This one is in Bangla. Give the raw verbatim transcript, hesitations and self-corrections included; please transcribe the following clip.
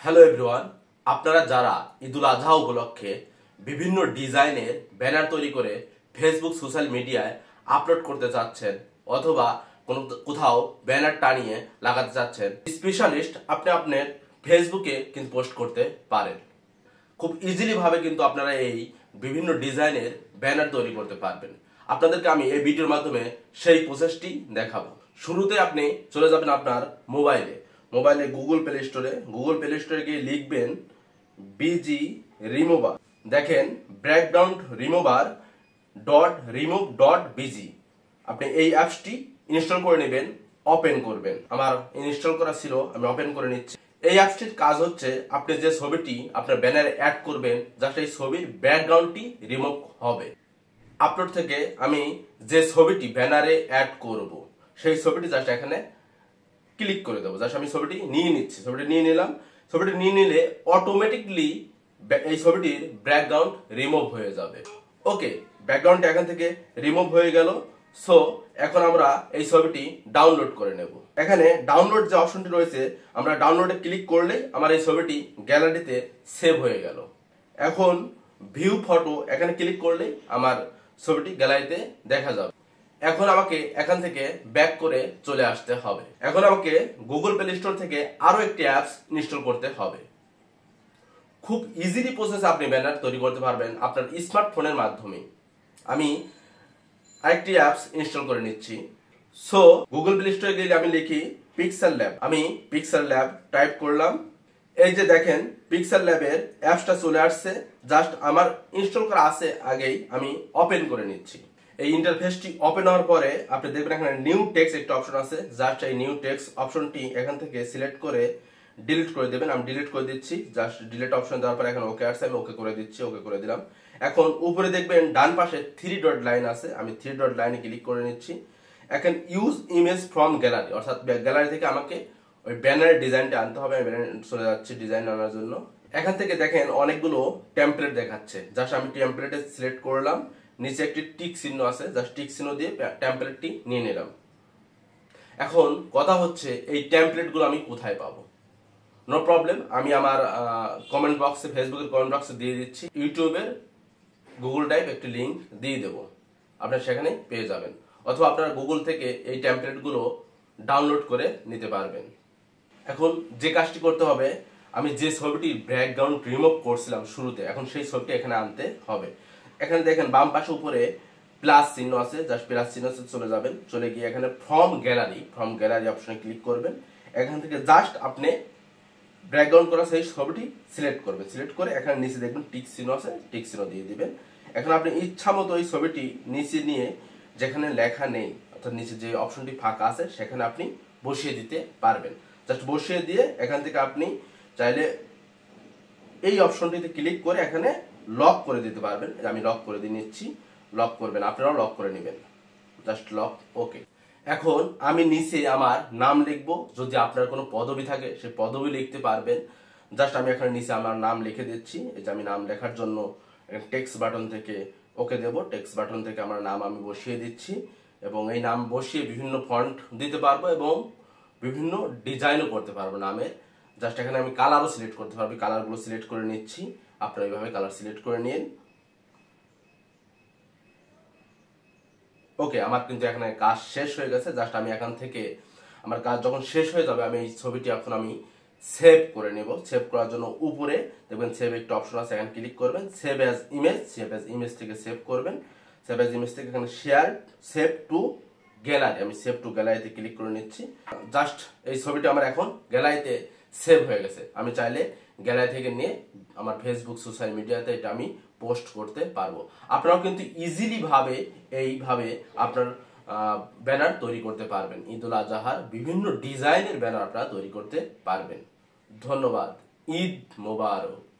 হ্যালো এভরিওয়ান, আপনারা যারা ঈদুল আজহা উপলক্ষে বিভিন্ন ডিজাইনের ব্যানার তৈরি করে ফেসবুক সোশ্যাল মিডিয়ায় আপলোড করতে চাচ্ছেন অথবা কোনো কোথাও ব্যানার টানিয়ে লাগাতে চাচ্ছেন, স্পেশালিস্ট আপনি আপনার ফেসবুকে কিন্তু পোস্ট করতে পারেন। খুব ইজিলি ভাবে কিন্তু আপনারা এই বিভিন্ন ডিজাইনের ব্যানার তৈরি করতে পারবেন। আপনাদেরকে আমি এই ভিডিওর মাধ্যমে সেই প্রসেসটি দেখাবো। শুরুতে আপনি চলে যাবেন আপনার মোবাইলে মোবাইলে গুগল প্লে স্টোরে গুগল প্লে স্টোরে গিয়ে লিখবেন বিজি রিমুভার। দেখেন background remover dot remove dot BG. আপনি এই অ্যাপসটি ইনস্টল করে নেবেন, ওপেন করবেন। আমার ইনস্টল করা ছিল, আমি ওপেন করে নিচ্ছি। এই অ্যাপসটির কাজ হচ্ছে আপনি যে ছবিটি আপনার ব্যানারে অ্যাড করবেন, জাস্ট এই ছবির ব্যাকগ্রাউন্ডটি রিমুভ হবে। আপলোড থেকে আমি যে ছবিটি ব্যানারে অ্যাড করব সেই ছবিটি জাস্ট এখানে ক্লিক করে দেবো। জাস্ট আমি ছবিটি নিয়ে নিচ্ছি, ছবিটি নিয়ে নিলাম। ছবিটি নিয়ে নিলে অটোমেটিকলি এই ছবিটির ব্যাকগ্রাউন্ড রিমুভ হয়ে যাবে। ওকে, ব্যাকগ্রাউন্ড এখান থেকে রিমুভ হয়ে গেল। সো এখন আমরা এই ছবিটি ডাউনলোড করে নেব। এখানে ডাউনলোড যে অপশনটি রয়েছে, আমরা ডাউনলোডে ক্লিক করলেই আমার এই ছবিটি গ্যালারিতে সেভ হয়ে গেল। এখন ভিউ ফটো এখানে ক্লিক করলেই আমার ছবিটি গ্যালারিতে দেখা যাবে। এখন আমাকে এখান থেকে ব্যাক করে চলে আসতে হবে। এখন আমাকে গুগল প্লে স্টোর থেকে আরো একটি অ্যাপস ইনস্টল করতে হবে। খুব ইজিলি প্রসেস আপনি ব্যানার তৈরি করতে পারবেন আপনার স্মার্টফোনের মাধ্যমে। আমি আরেকটি অ্যাপস ইনস্টল করে নিচ্ছি। সো গুগল প্লে স্টোরে গেলে আমি লিখি পিক্সেল ল্যাব। আমি পিক্সেল ল্যাব টাইপ করলাম। এই যে দেখেন পিক্সেল ল্যাবের অ্যাপসটা চলে আসছে। জাস্ট আমার ইনস্টল করা আছে আগেই, আমি ওপেন করে নিচ্ছি। এই ইন্টারফেসটি ওপেন হওয়ার পরে আপনি দেখবেন এখানে নিউ টেক্সট একটা অপশন আছে। জাস্ট এই নিউ টেক্সট অপশনটি এখান থেকে সিলেক্ট করে ডিলিট করে দেবেন। আমি ডিলিট করে দিচ্ছি। জাস্ট ডিলিট অপশন দেওয়ার পরে এখন ওকে আসছে, আমি ওকে করে দিচ্ছি। ওকে করে দিলাম। এখন উপরে দেখবেন ডান পাশে থ্রি ডট লাইন আছে, আমি থ্রি ডট লাইনে ক্লিক করে নিচ্ছি। এখন ইউজ ইমেজ ফ্রম গ্যালারি, অর্থাৎ গ্যালারি থেকে আমাকে ওই ব্যানারের ডিজাইনটা আনতে হবে। আমি ব্যানার চলে যাচ্ছি ডিজাইন আনার জন্য। এখান থেকে দেখেন অনেকগুলো টেমপ্লেট দেখাচ্ছে। জাস্ট আমি টেমপ্লেটে সিলেক্ট করলাম। নিচে একটি টিক চিহ্ন আছে, জাস্ট টিক চিহ্ন দিয়ে টেমপ্লেটটি নিয়ে নিলাম। এখন কথা হচ্ছে এই টেমপ্লেটগুলো আমি কোথায় পাবো? নো প্রবলেম, আমি আমার কমেন্ট বক্সে, ফেসবুকের কমেন্ট বক্সে দিয়ে দিচ্ছি। ইউটিউবের গুগল ড্রাইভ একটি লিঙ্ক দিয়ে দেবো, আপনারা সেখানে পেয়ে যাবেন। অথবা আপনারা গুগল থেকে এই টেমপ্লেটগুলো ডাউনলোড করে নিতে পারবেন। এখন যে কাজটি করতে হবে, আমি যে ছবিটির ব্যাকগ্রাউন্ড রিমুভ করছিলাম শুরুতে, এখন সেই ছবিটি এখানে আনতে হবে। এখানে দেখেন বাম পাশে উপরে প্লাস চিহ্ন আছে, জাস্ট প্লাস চিহ্ন চলে যাবেন। চলে গিয়ে এখানে ফ্রম গ্যালারি ফ্রম গ্যালারি অপশনে ক্লিক করবেন। এখান থেকে জাস্ট আপনি ব্যাকগ্রাউন্ড করা সেই ছবিটি সিলেক্ট করবেন। সিলেক্ট করে এখানে নিচে দেখবেন টিক চিহ্ন আছে, টিক চিহ্ন দিয়ে দিবেন। এখন আপনি ইচ্ছা মতো এই ছবিটি নিচে নিয়ে যেখানে লেখা নেই, অর্থাৎ নিচে যে অপশনটি ফাঁকা আছে সেখানে আপনি বসিয়ে দিতে পারবেন। জাস্ট বসিয়ে দিয়ে এখান থেকে আপনি চাইলে এই অপশনটিতে ক্লিক করে এখানে লক করে দিতে পারবেন। আমি লক করে দিয়ে নিচ্ছি। লক করবেন, আপনারাও লক করে নেবেন। Just lock. ওকে, এখন আমি নিচে আমার নাম লিখব। যদি আপনার কোনো পদবি থাকে সেই পদবি লিখতে পারবেন। জাস্ট আমি এখানে নিচে আমার নাম লিখে দিচ্ছি। এই যে আমি নাম লেখার জন্য টেক্সট বাটন থেকে ওকে দেব। টেক্সট বাটন থেকে আমার নাম আমি বসিয়ে দিচ্ছি এবং এই নাম বসিয়ে বিভিন্ন ফন্ট দিতে পারবো এবং বিভিন্ন ডিজাইনও করতে পারবো নামের। জাস্ট এখানে আমি কালারও সিলেক্ট করতে পারবো, কালারগুলো সিলেক্ট করে নিচ্ছি। আপনারা এইভাবে কালার সিলেক্ট করে নিন। ওকে, আমার কিন্তু এখানে কাজ শেষ হয়ে গেছে। জাস্ট আমি এখান থেকে আমার কাজ যখন শেষ হয়ে যাবে, আমি এই ছবিটি এখন আমি সেভ করে নেব। সেভ করার জন্য উপরে দেখবেন সেভ একটা অপশন আছে, এখানে ক্লিক করবেন। Save as image, save as image থেকে সেভ করবেন। সেভ অ্যাজ ইমেজ থেকে এখানে শেয়ার, সেভ টু গ্যালারি, আমি সেভ টু গ্যালারিতে ক্লিক করে নিচ্ছি। জাস্ট এই ছবিটা আমার এখন গ্যালারিতে সেভ হয়ে গেছে। আমি চাইলে গ্যালারি থেকে নিয়ে আমার ফেসবুক সোশ্যাল মিডিয়াতে এটা আমি পোস্ট করতে পারবো। আপনারাও কিন্তু ইজিলি ভাবে এইভাবে আপনার ব্যানার তৈরি করতে পারবেন। ঈদুল আজহার বিভিন্ন ডিজাইনের ব্যানার আপনারা তৈরি করতে পারবেন। ধন্যবাদ। ঈদ মোবারক।